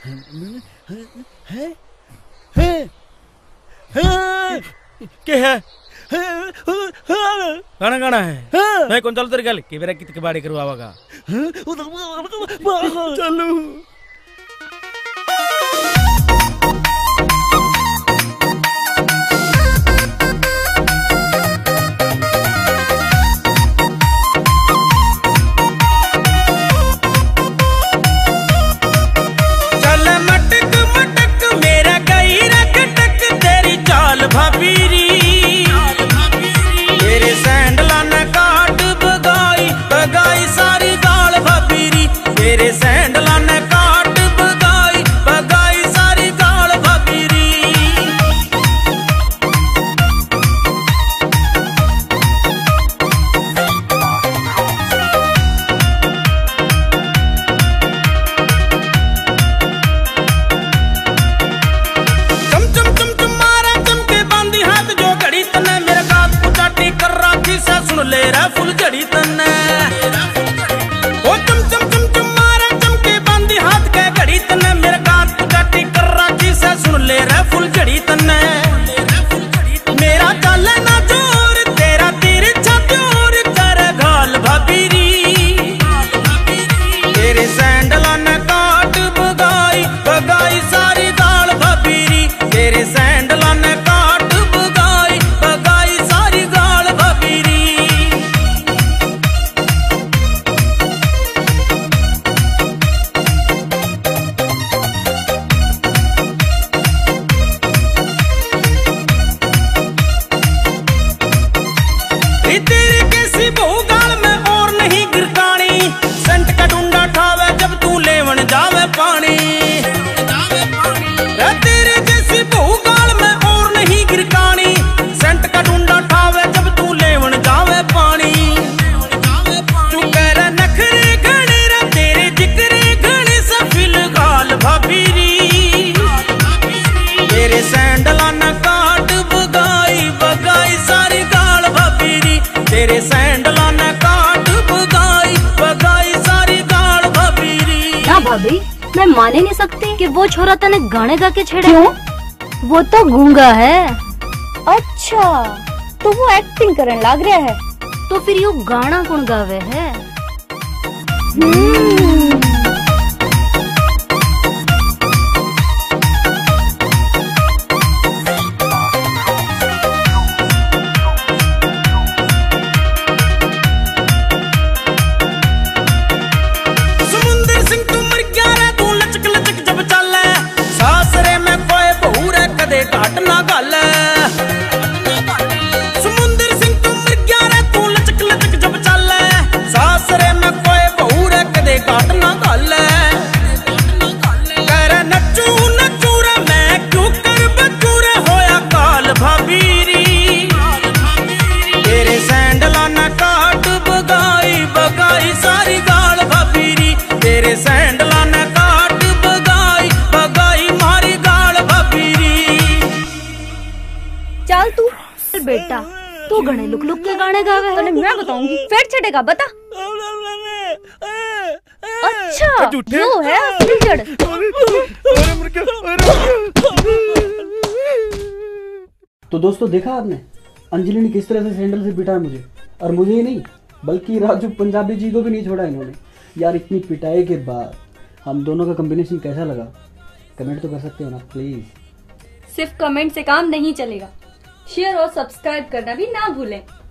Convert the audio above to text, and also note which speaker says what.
Speaker 1: क्या है? गाना गाना है मैं कौन चल तेरे गल कि मेरा कित के बाड़ी करवावागा चलो फुल जड़ी तन्ने ओ चम चम चम चम मारे चमके बांधी हाथ के घड़ी तन्ने मेरे गात कुचाटी कर राखी से सुन ले रे फुल जड़ी तन्ने मेरा चले ना जोर तेरा तीर छत्योर कर घाल भाबीरी तेरे सैंडला ने काट बगाई बगाई सारी गाल भाबीरी तेरे सैंडला ने काट बगाई बगाई सारी गाल भाबीरी पानी तेरे जैसी बहुगाल में और नहीं गिरकानी सेंट का डूंडा ठावे जब तू लेवन जावे पानी तू कर नखरे घने रे तेरे जिक्रे घने से फिलहाल भाबीरी तेरे सैंडला न काट बगाई बगाई सारी गाल भाबीरी तेरे सैंडला न काट बगाई बगाई सारी गाल भाबीरी।
Speaker 2: क्या भाभी मैं मान ही नहीं सकती कि वो छोरा तने गाने गा के छेड़ा। क्यों? वो तो गूंगा है।
Speaker 3: अच्छा तो वो एक्टिंग करने लग रहा है
Speaker 2: तो फिर यो गाना कौन गावे है?
Speaker 1: घाट ना गल समुंदर सिंह तू मर गया रे तू लचक लचक जब चल सासरे में कोई बहू रे कदे घाट ना गल कर नचू नचू रे मैं क्यों कर बचू रे होया काल भाबीरी तेरे सैंडला न काट बगाई बगाई सारी गाल भाबीरी तेरे सैंडला न काट बगाई बगाई मारी गाल भाबीरी।
Speaker 3: चल तू
Speaker 2: बेटा तू घने लुक लुक के गाने गावे है।
Speaker 3: मैं बताऊंगी फिर छटेगा बता। अच्छा यो है असली जड़।
Speaker 4: तो दोस्तों देखा आपने अंजलि ने किस तरह से सैंडल से पिटा मुझे, और मुझे ही नहीं बल्कि राजू पंजाबी जी को भी नहीं छोड़ा इन्होंने। यार इतनी पिटाई के बाद हम दोनों का कॉम्बिनेशन कैसा लगा कमेंट तो कर सकते हो ना प्लीज।
Speaker 3: सिर्फ कमेंट से काम नहीं चलेगा, शेयर और सब्सक्राइब करना भी ना भूलें।